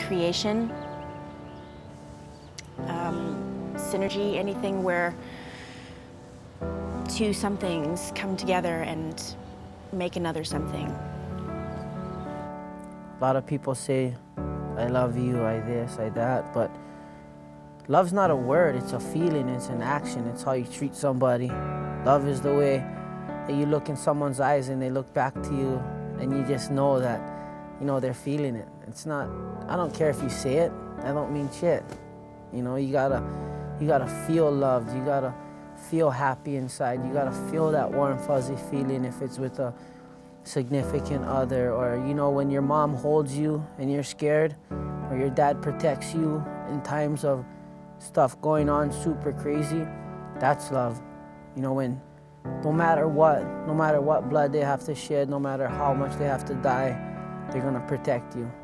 creation, synergy, anything where two somethings come together and make another something. A lot of people say, I love you, I this, I that, but love's not a word, it's a feeling, it's an action, it's how you treat somebody. Love is the way that you look in someone's eyes and they look back to you and you just know that, you know, they're feeling it. It's not, I don't care if you say it, that don't mean shit. You know, you gotta feel loved, you gotta feel happy inside, you gotta feel that warm fuzzy feeling if it's with a significant other, or you know, when your mom holds you and you're scared, or your dad protects you in times of stuff going on super crazy. That's love. You know, when no matter what blood they have to shed, no matter how much they have to die, they're gonna protect you.